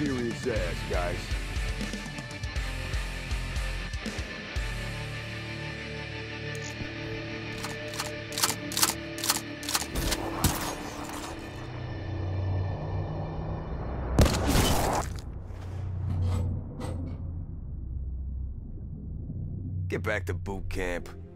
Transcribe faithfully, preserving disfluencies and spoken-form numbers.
serious ass, guys. Get back to boot camp.